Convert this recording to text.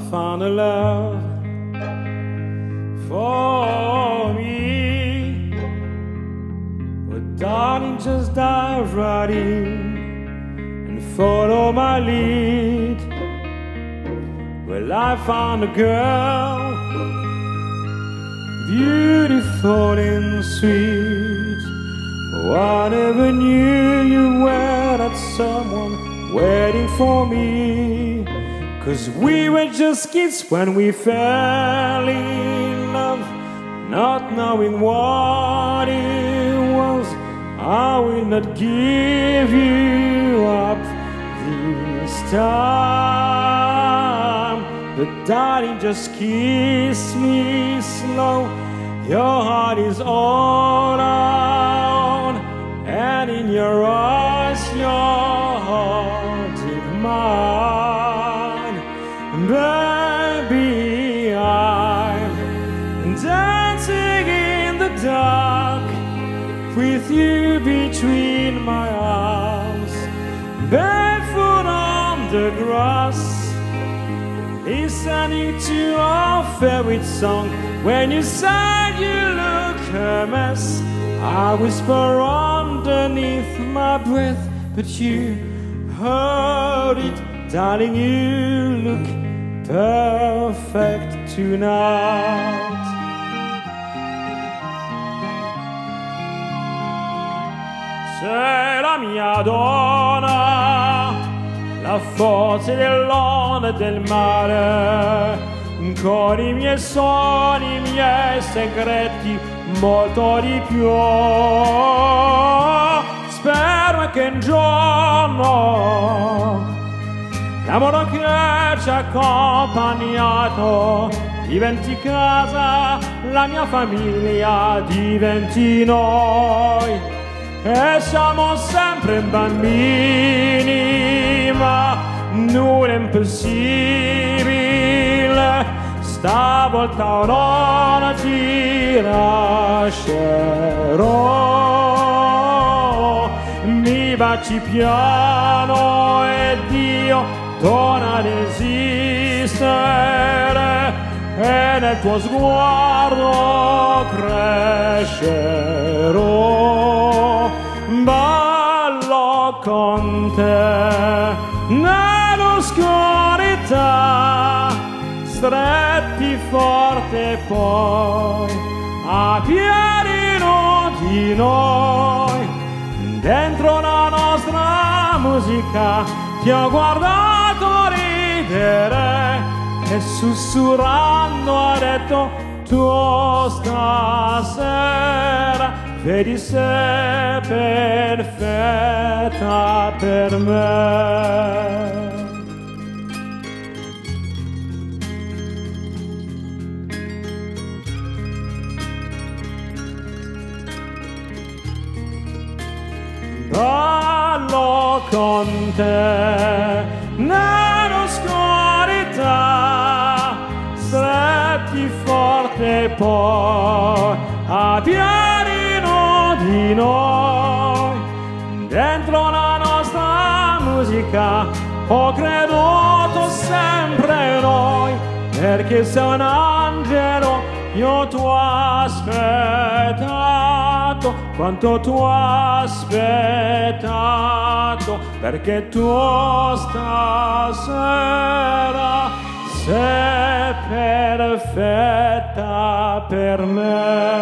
found a love for me. But darling, just dive right in and follow my lead. Well, I found a girl, beautiful and sweet. Oh, I never knew you were that someone waiting for me. 'Cause we were just kids when we fell in love, not knowing what it was. I will not give you up this time. But darling, just kiss me slow. Your heart is all I own, and in your eyes, your heart is mine. Baby, I'm dancing in the dark with you between my arms, barefoot on the grass, listening to our favorite song. When you said you look a mess, I whisper underneath my breath, but you heard it. Darling, you look perfect tonight. Sei la mia donna, la forza dell'onda e del mare, con i miei sogni, i miei segreti, molto di più. Spero che un giorno l'amore che ci ha accompagnato diventi casa, la mia famiglia diventi noi. E siamo sempre bambini, ma nulla è impossibile. Stavolta non ti lascerò. Mi baci piano e Dio torna ad esistere, e nel tuo sguardo crescerò. Ballo con te nell'oscurità, stretti forte poi a piedi nudi noi. Dentro la nostra musica ti ho guardato ridere e sussurrando ha detto: tu stasera vedi sei perfetta per me. Ballo con te nell'oscurità, stretti forte poi a piedi nudi noi. Dentro la nostra musica ho creduto sempre noi, perché sei un angelo, io ti ho aspettato, quanto tu hai aspettato, perché tu stasera sei perfetta per me.